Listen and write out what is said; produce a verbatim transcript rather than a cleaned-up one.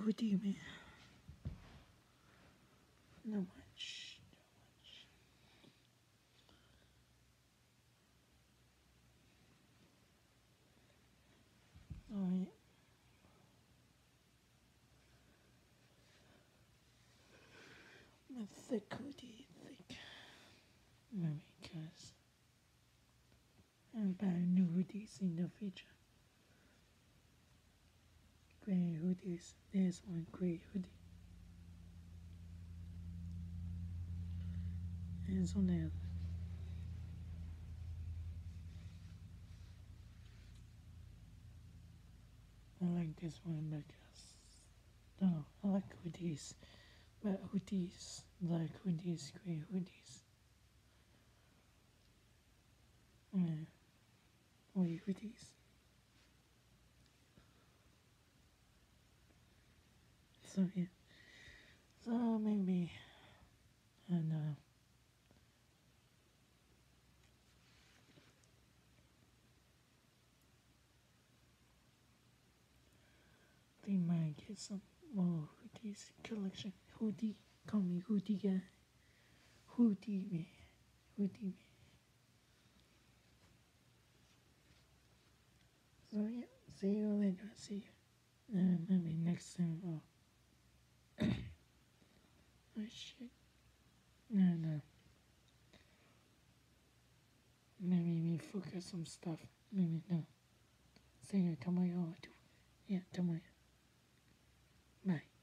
hoodie, man. Not much. Not much. Alright. My thick hoodie, thick. Maybe because I'm buying new hoodies in the future. Gray hoodies. There's one gray hoodie. And so now. I like this one because no, I like hoodies, but hoodies like hoodies, gray hoodies. Yeah, white hoodies. So yeah, so maybe I don't know. They might get some more hoodies collection. Hoodie, call me hoodie guy. Hoodie man, hoodie man. So yeah, see you later. See you. Uh, maybe next time. Oh, oh shit. No, no. Maybe we focus some stuff. Maybe no. See you tomorrow. Yeah, tomorrow. Bye.